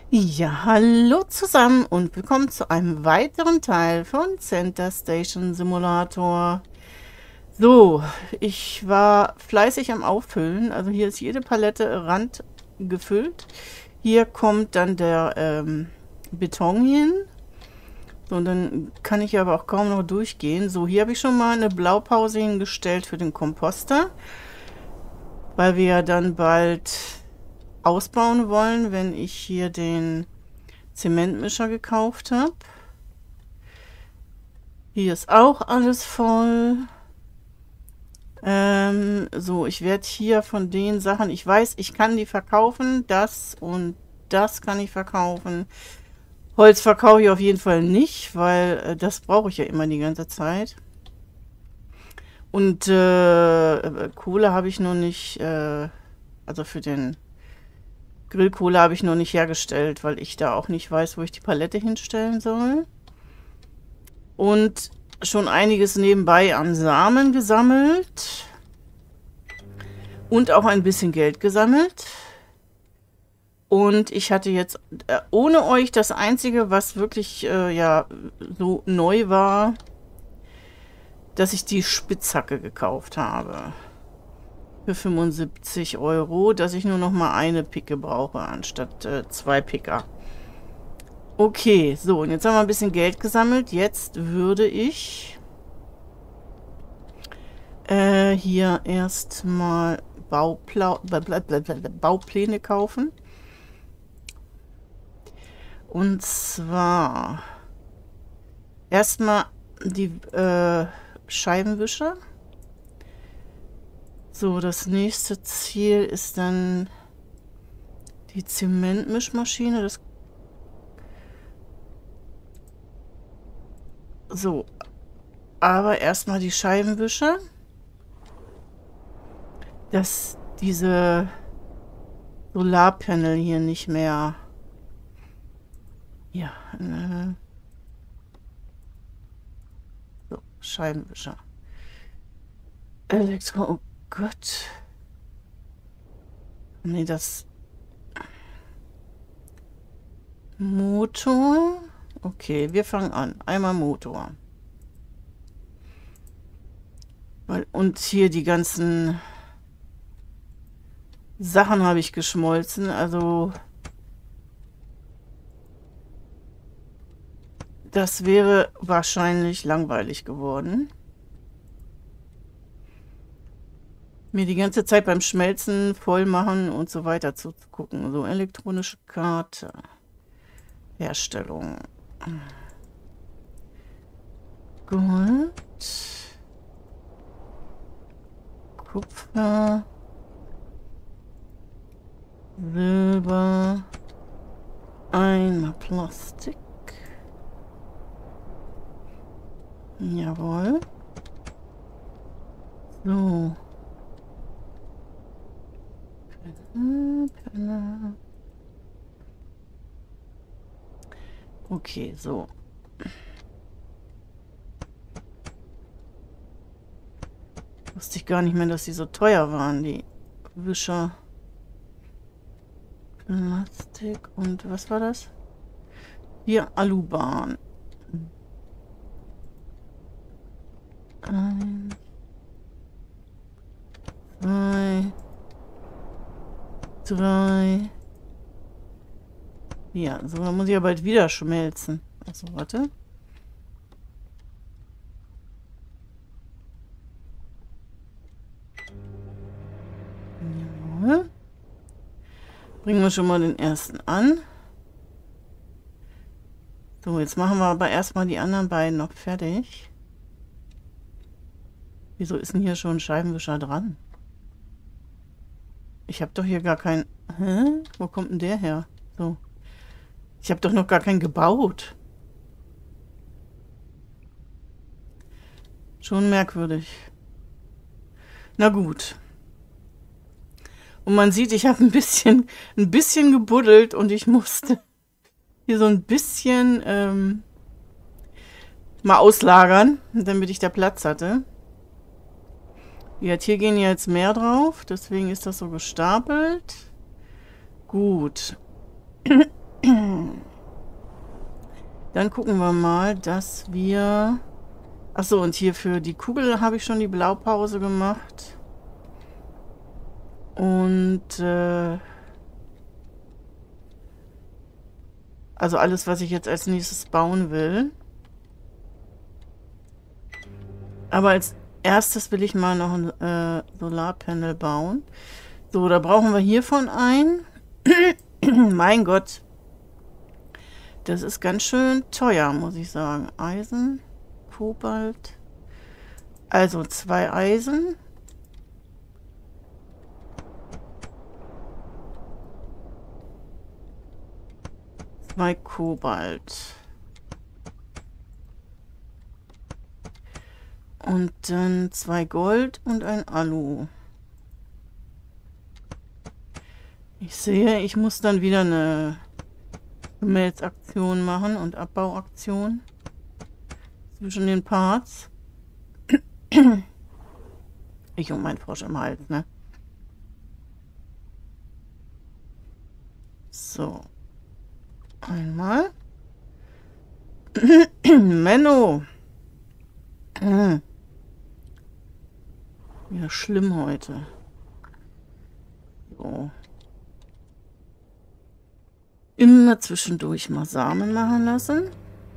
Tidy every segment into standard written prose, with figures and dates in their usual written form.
Ja, hallo zusammen und willkommen zu einem weiteren Teil von Center Station Simulator. So, ich war fleißig am Auffüllen. Also hier ist jede Palette randgefüllt. Hier kommt dann der Beton hin. So, und dann kann ich aber auch kaum noch durchgehen. So, hier habe ich schon mal eine Blaupause hingestellt für den Komposter, weil wir ja dann bald ausbauen wollen, wenn ich hier den Zementmischer gekauft habe. Hier ist auch alles voll. So, ich werde hier von den Sachen, ich weiß, ich kann die verkaufen, das und das kann ich verkaufen. Holz verkaufe ich auf jeden Fall nicht, weil das brauche ich ja immer die ganze Zeit. Und Kohle habe ich noch nicht, also für den Grillkohle habe ich noch nicht hergestellt, weil ich da auch nicht weiß, wo ich die Palette hinstellen soll. Und schon einiges nebenbei an Samen gesammelt. Und auch ein bisschen Geld gesammelt. Und ich hatte jetzt ohne euch das Einzige, was wirklich ja so neu war, dass ich die Spitzhacke gekauft habe. Für 75 Euro, dass ich nur noch mal eine Picke brauche, anstatt 2 Picker. Okay, so, und jetzt haben wir ein bisschen Geld gesammelt. Jetzt würde ich hier erstmal Baupläne kaufen. Und zwar erstmal die Scheibenwischer. So, das nächste Ziel ist dann die Zementmischmaschine. Das so, aber erstmal die Scheibenwischer, dass diese Solarpanel hier nicht mehr, ja, so, Scheibenwischer. Oh Gott. Nee, das Motor. Okay, wir fangen an. Einmal Motor. Und hier die ganzen Sachen habe ich geschmolzen. Also das wäre wahrscheinlich langweilig geworden. Mir die ganze Zeit beim Schmelzen voll machen und so weiter zuzugucken. So, elektronische Karte. Herstellung. Gold. Kupfer. Silber. Einmal Plastik. Jawohl. So. Penne. Okay, so. Wusste ich gar nicht mehr, dass die so teuer waren, die Wischer. Plastik und was war das? Hier Aluban. 1, 2, 3. Ja, so, dann muss ich ja bald wieder schmelzen. Also, warte. Jawohl. Bringen wir schon mal den ersten an. So, jetzt machen wir aber erstmal die anderen beiden noch fertig. Wieso ist denn hier schon ein Scheibenwischer dran? Ich habe doch hier gar keinen... Hä? Wo kommt denn der her? So. Ich habe doch noch gar keinen gebaut. Schon merkwürdig. Na gut. Und man sieht, ich habe ein bisschen gebuddelt und ich musste hier so ein bisschen mal auslagern, damit ich da Platz hatte. Hier gehen jetzt mehr drauf, deswegen ist das so gestapelt. Gut. Dann gucken wir mal, dass wir... Achso, und hier für die Kugel habe ich schon die Blaupause gemacht. Und also alles, was ich jetzt als nächstes bauen will. Aber als erstes will ich mal noch ein Solarpanel bauen. So, da brauchen wir hiervon ein. Mein Gott. Das ist ganz schön teuer, muss ich sagen. Eisen, Kobalt. Also 2 Eisen. Zwei Kobalt. Und dann 2 Gold und ein Alu. Ich sehe, ich muss dann wieder eine Schmelzaktion machen und Abbauaktion zwischen den Parts. Ich und mein Frosch im Hals, ne? So. Einmal. Menno. Ja, schlimm heute. So. Immer zwischendurch mal Samen machen lassen.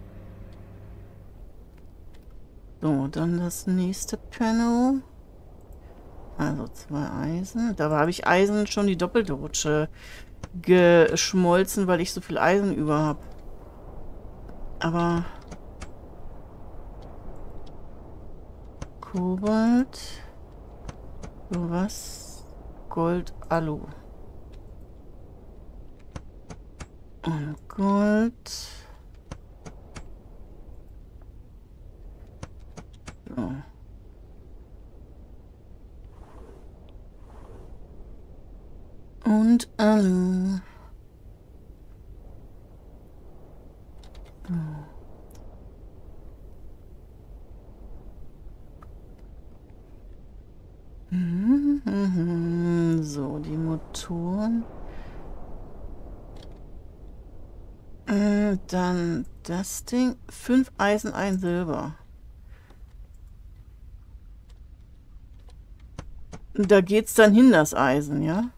So, dann das nächste Panel. Also 2 Eisen. Da habe ich Eisen schon die doppelte Rutsche geschmolzen, weil ich so viel Eisen über habe. Aber Kobalt. So was. Gold, Alu. Und Gold. So. Und Alu. So. So, die Motoren. Dann das Ding. 5 Eisen, 1 Silber. Da geht's dann hin, das Eisen, ja?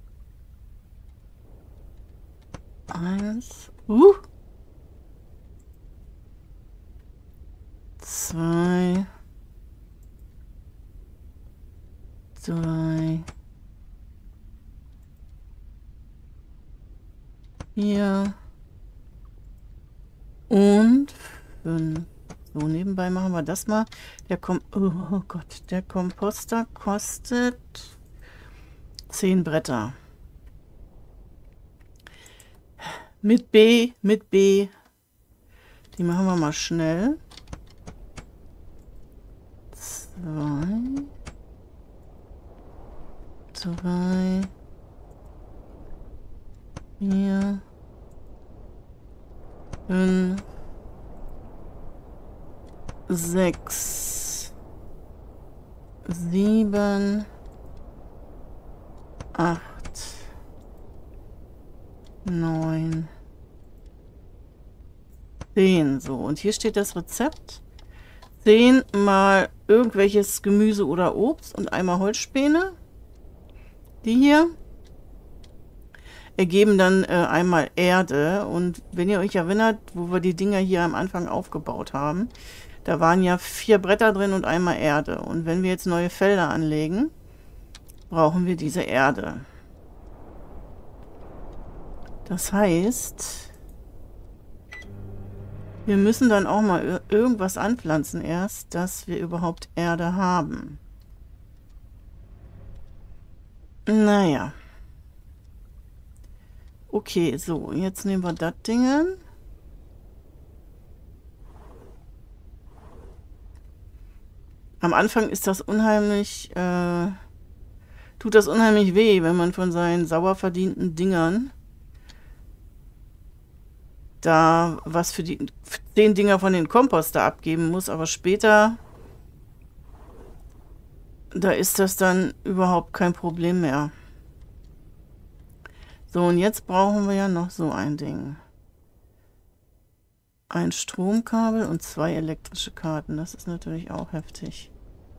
1. 2. 3. 4. Und 5. So, nebenbei machen wir das mal. Oh Gott, der Komposter kostet 10 Bretter. Mit B. Die machen wir mal schnell. 2. 3. 4. 5. 6. 7. 8. 9. 10. So, und hier steht das Rezept. 10 mal irgendwelches Gemüse oder Obst und einmal Holzspäne. Die hier ergeben dann einmal Erde. Und wenn ihr euch erinnert, wo wir die Dinger hier am Anfang aufgebaut haben, da waren ja 4 Bretter drin und einmal Erde. Und wenn wir jetzt neue Felder anlegen, brauchen wir diese Erde. Das heißt, wir müssen dann auch mal irgendwas anpflanzen erst, dass wir überhaupt Erde haben. Naja. Okay, so, jetzt nehmen wir das Ding. Am Anfang ist das unheimlich, tut das unheimlich weh, wenn man von seinen sauer verdienten Dingern da was für die 10 Dinger von den Komposter abgeben muss, aber später, da ist das dann überhaupt kein Problem mehr. So, und jetzt brauchen wir ja noch so ein Ding. ein Stromkabel und 2 elektrische Karten. Das ist natürlich auch heftig.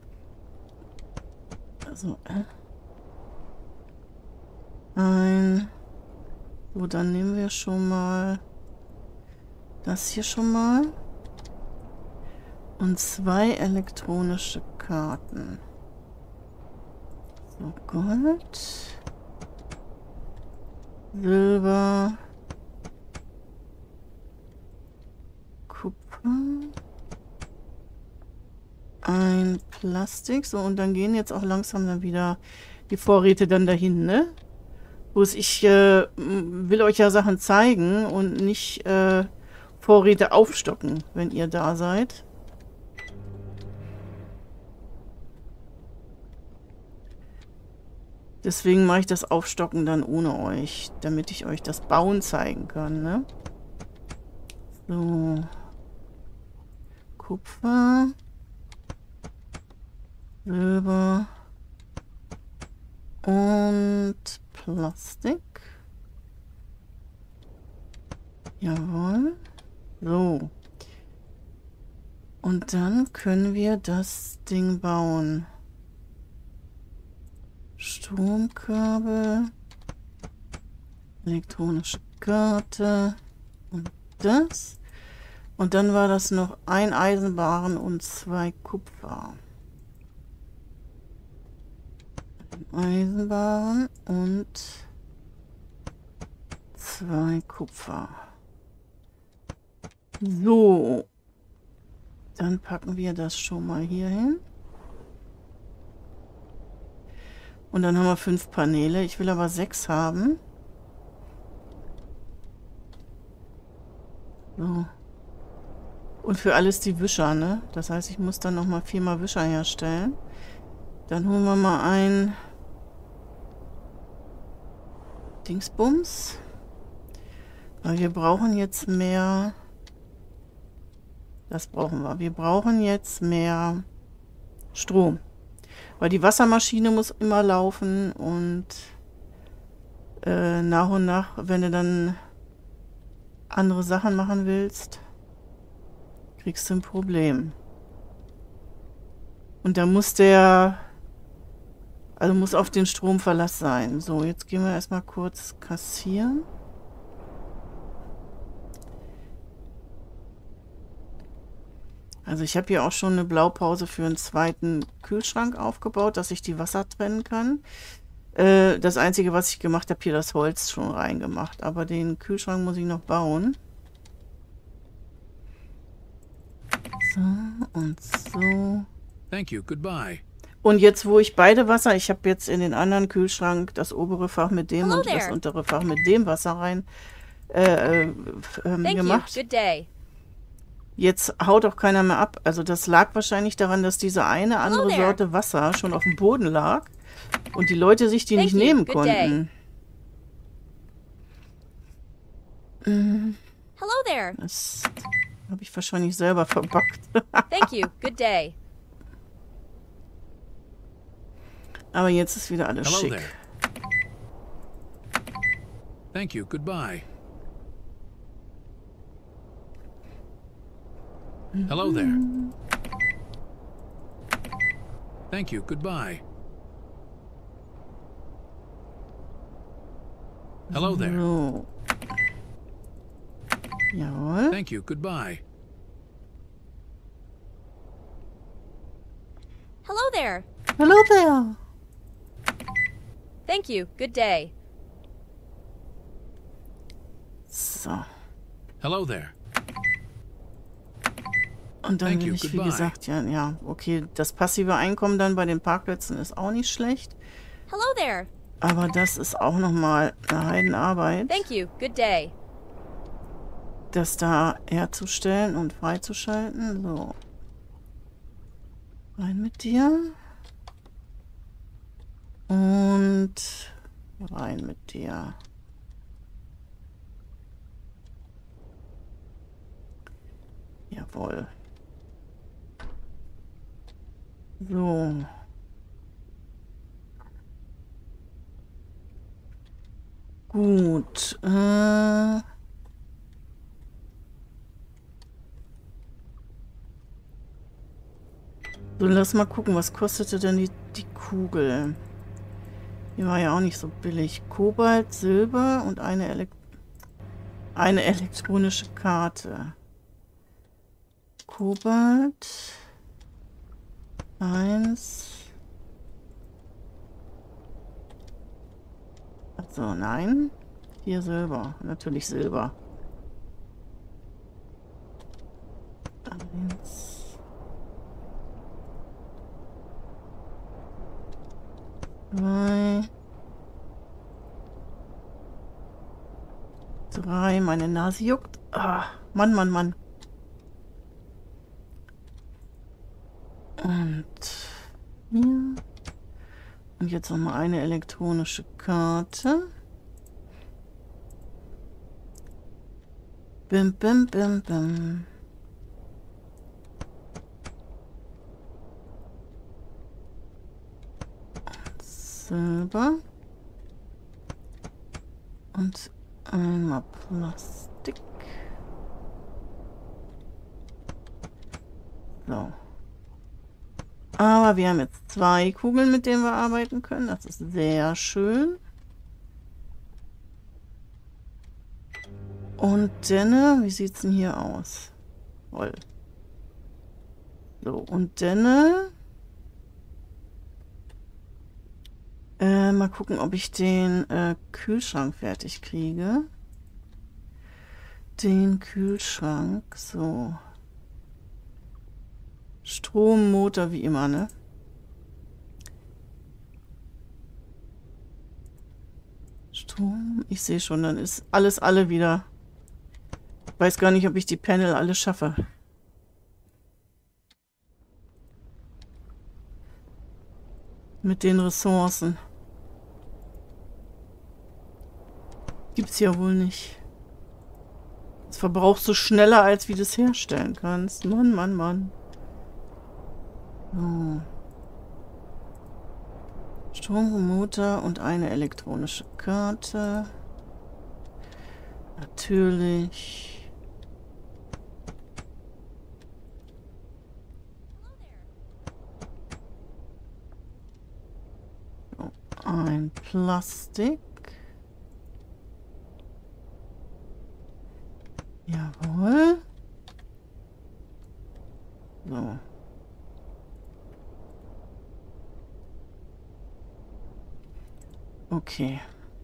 Also, so, dann nehmen wir schon mal das hier schon mal. Und 2 elektronische Karten. So, Gold. Silber. Kupfer. Ein Plastik. So, und dann gehen jetzt auch langsam dann wieder die Vorräte dann dahin, ne? Bloß ich will euch ja Sachen zeigen und nicht Vorräte aufstocken, wenn ihr da seid. Deswegen mache ich das Aufstocken dann ohne euch, damit ich euch das Bauen zeigen kann, ne? So. Kupfer. Silber. Und Plastik. Jawohl. So. Und dann können wir das Ding bauen. Stromkabel. Elektronische Karte. Und das. Und dann war das noch ein Eisenbahn und 2 Kupfer. Eisenbahn und 2 Kupfer. So. Dann packen wir das schon mal hier hin. Und dann haben wir 5 Paneele. Ich will aber 6 haben. So. Und für alles die Wischer, ne? Das heißt, ich muss dann nochmal 4 mal Wischer herstellen. Dann holen wir mal ein Dingsbums. Weil wir brauchen jetzt mehr. Das brauchen wir. Wir brauchen jetzt mehr Strom. Weil die Wassermaschine muss immer laufen und nach und nach, wenn du dann andere Sachen machen willst, kriegst du ein Problem. Und da muss muss auf den Strom Verlass sein. So, jetzt gehen wir erstmal kurz kassieren. Also ich habe hier auch schon eine Blaupause für einen zweiten Kühlschrank aufgebaut, dass ich die Wasser trennen kann. Das Einzige, was ich gemacht habe, hier das Holz schon reingemacht. Aber den Kühlschrank muss ich noch bauen. So und so. Thank you. Goodbye. Und jetzt, wo ich beide Wasser, ich habe jetzt in den anderen Kühlschrank das obere Fach mit dem Hello und das there. untere Fach mit dem Wasser rein Thank gemacht. you. Good day. Jetzt haut auch keiner mehr ab. Also das lag wahrscheinlich daran, dass diese eine andere there. Sorte Wasser schon auf dem Boden lag und die Leute sich die Thank nicht you. nehmen Good day. konnten. Hello there. Das habe ich wahrscheinlich selber verbackt. Thank you. Good day. Aber jetzt ist wieder alles Hello schick. there. Thank you. Goodbye. Hello there. Thank you. Goodbye. Hello there. So. Jawohl. Thank you. Goodbye. Hello there. Hallo there. Thank you. Good day. So. Hello there. Und dann Thank will you, ich, wie goodbye. gesagt, ja, okay, das passive Einkommen dann bei den Parkplätzen ist auch nicht schlecht. Hello there. Aber das ist auch nochmal eine Heidenarbeit, Thank you. Good day. das da herzustellen und freizuschalten. So. Rein mit dir. Und rein mit dir. Jawohl. So. Gut. So, lass mal gucken, was kostete denn die Kugel? Die war ja auch nicht so billig. Kobalt, Silber und eine elektronische Karte. Kobalt. 1. So, nein. 4 Silber. Natürlich Silber. 1. 2. 3. Meine Nase juckt. Ah, Mann, Mann, Mann. Und hier. Und jetzt noch mal eine elektronische Karte. Bim, bim, bim, bim. Silber. Und einmal Plastik. So. Aber wir haben jetzt 2 Kugeln, mit denen wir arbeiten können. Das ist sehr schön. Und dann, wie sieht es denn hier aus? Toll. So, und dann mal gucken, ob ich den Kühlschrank fertig kriege. Den Kühlschrank, so. Strommotor wie immer, ne? Strom, ich sehe schon, dann ist alles alle wieder. Ich weiß gar nicht, ob ich die Panel alle schaffe. Mit den Ressourcen. Gibt's ja wohl nicht. Das verbrauchst du schneller, als wie du es herstellen kannst. Mann, Mann, Mann. So. Strommotor und eine elektronische Karte. Natürlich. So, ein Plastik. Jawohl. So. Okay.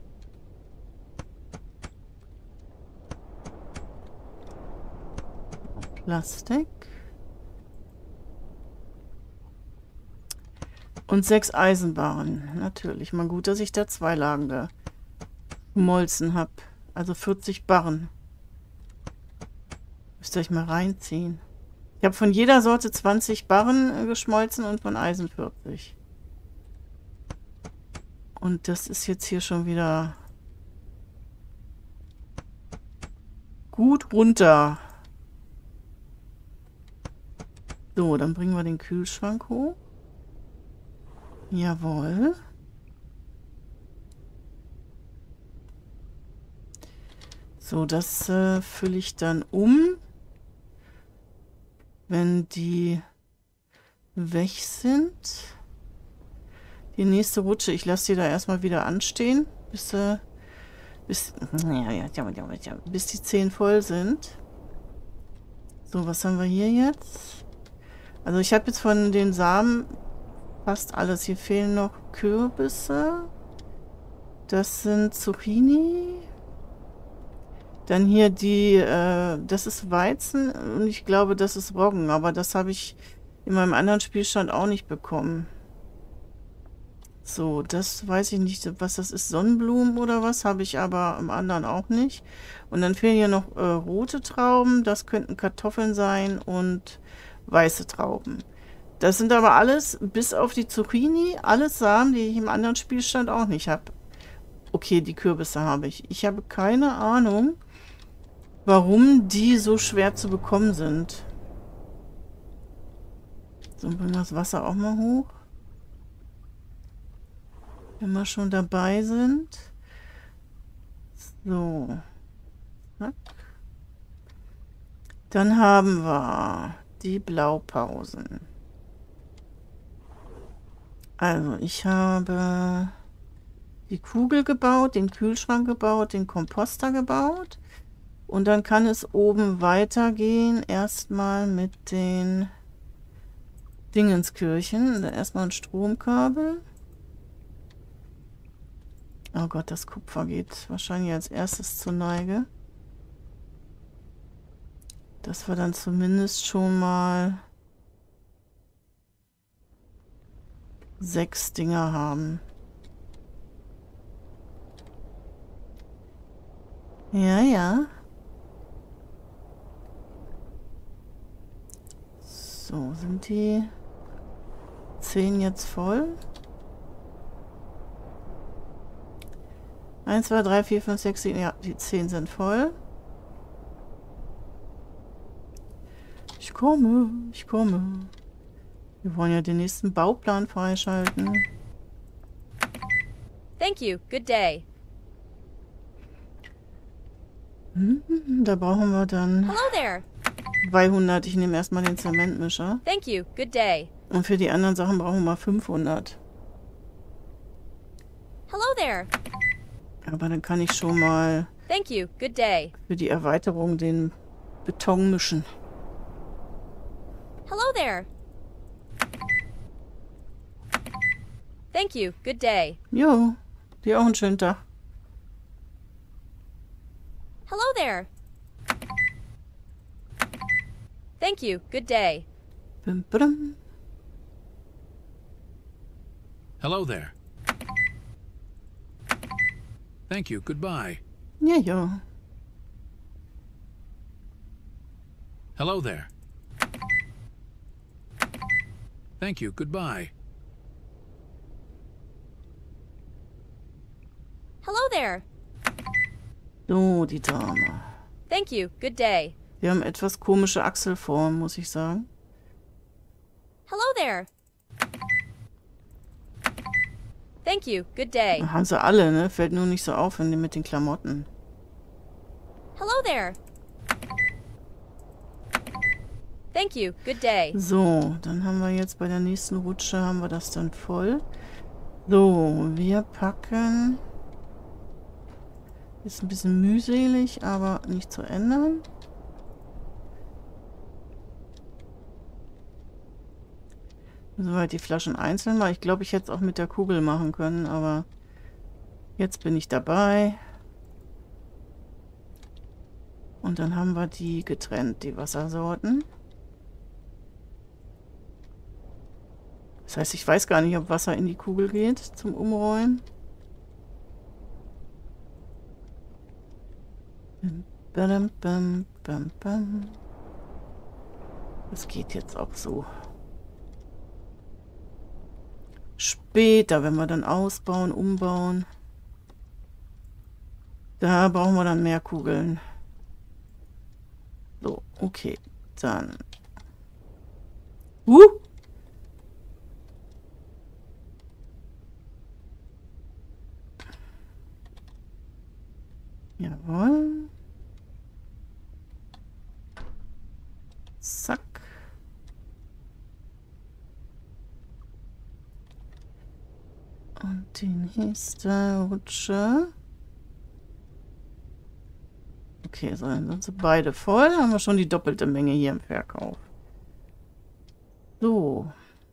Plastik. Und 6 Eisenbarren. Natürlich. Mal gut, dass ich da 2 Lagen gemolzen habe. Also 40 Barren. Müsst ihr euch mal reinziehen. Ich habe von jeder Sorte 20 Barren geschmolzen und von Eisen 40. Und das ist jetzt hier schon wieder gut runter. So, dann bringen wir den Kühlschrank hoch. Jawohl. So, das fülle ich dann um, wenn die weg sind. Die nächste Rutsche, ich lasse die da erstmal wieder anstehen, bis die 10 voll sind. So, was haben wir hier jetzt? Also ich habe jetzt von den Samen fast alles. Hier fehlen noch Kürbisse. Das sind Zucchini. Dann hier das ist Weizen und ich glaube, das ist Roggen. Aber das habe ich in meinem anderen Spielstand auch nicht bekommen. So, das weiß ich nicht, was das ist. Sonnenblumen oder was, habe ich aber im anderen auch nicht. Und dann fehlen hier noch rote Trauben. Das könnten Kartoffeln sein und weiße Trauben. Das sind aber alles, bis auf die Zucchini, alles Samen, die ich im anderen Spielstand auch nicht habe. Okay, die Kürbisse habe ich. Ich habe keine Ahnung, warum die so schwer zu bekommen sind. So, bringen wir das Wasser auch mal hoch. Wenn wir schon dabei sind. So. Zack. Dann haben wir die Blaupausen. Also, ich habe die Kugel gebaut, den Kühlschrank gebaut, den Komposter gebaut. Und dann kann es oben weitergehen. Erstmal mit den Dingenskirchen. Da erstmal ein Stromkabel. Oh Gott, das Kupfer geht wahrscheinlich als erstes zur Neige. Dass wir dann zumindest schon mal 6 Dinger haben. Ja, ja. So, sind die 10 jetzt voll? 1, 2, 3, 4, 5, 6, 7. Ja, die 10 sind voll. Ich komme, ich komme. Wir wollen ja den nächsten Bauplan freischalten. Thank you. Good day. Da brauchen wir dann Hello there. 200. Ich nehme erstmal den Zementmischer. Thank you. Good day. Und für die anderen Sachen brauchen wir 500. Hello there. Aber dann kann ich schon mal Thank you. Good day. für die Erweiterung den Beton mischen. Hello there. Thank you. Good day. Jo, dir auch einen schönen Tag. Hello there. Thank you. Good day. Bim, bim. Hello there. Thank you. Goodbye. Ja, ja. Hello there. Thank you. Goodbye. Hello there. So, die Dame. Thank you. Good day. Wir haben etwas komische Achselform, muss ich sagen. Hello there. Thank you. Good day. Haben sie alle, ne? Fällt nur nicht so auf, wenn die mit den Klamotten. Hello there. Thank you. Good day. So, dann haben wir jetzt bei der nächsten Rutsche haben wir das dann voll. So, wir packen. Ist ein bisschen mühselig, aber nicht zu ändern. Müssen wir halt die Flaschen einzeln machen. Ich glaube, ich hätte es auch mit der Kugel machen können, aber jetzt bin ich dabei. Und dann haben wir die getrennt, die Wassersorten. Das heißt, ich weiß gar nicht, ob Wasser in die Kugel geht zum Umrollen. Bam, bam, bam, bam. Das geht jetzt auch so. Später, wenn wir dann ausbauen, umbauen, da brauchen wir dann mehr Kugeln. So, okay, dann. Jawohl. Zack. Und die nächste Rutsche. Okay, so, dann sind sie beide voll. Haben wir schon die doppelte Menge hier im Verkauf. So.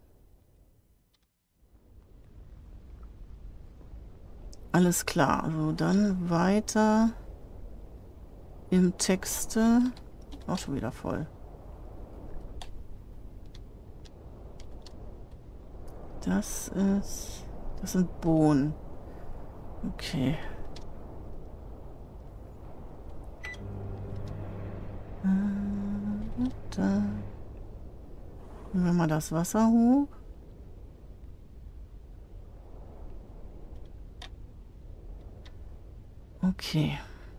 Alles klar. So, dann weiter im Texte. Auch schon wieder voll. Das sind Bohnen. Okay. Da. Nehmen wir mal das Wasser hoch. Okay.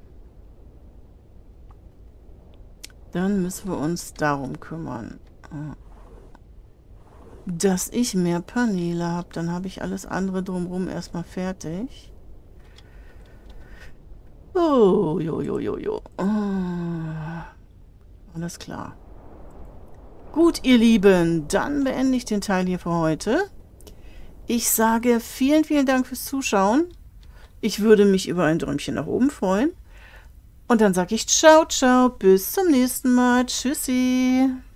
Dann müssen wir uns darum kümmern, dass ich mehr Paneele habe. Dann habe ich alles andere drumherum erstmal fertig. Oh, jo. Alles klar. Gut, ihr Lieben, dann beende ich den Teil hier für heute. Ich sage vielen, vielen Dank fürs Zuschauen. Ich würde mich über ein Däumchen nach oben freuen. Und dann sage ich ciao, ciao, bis zum nächsten Mal. Tschüssi.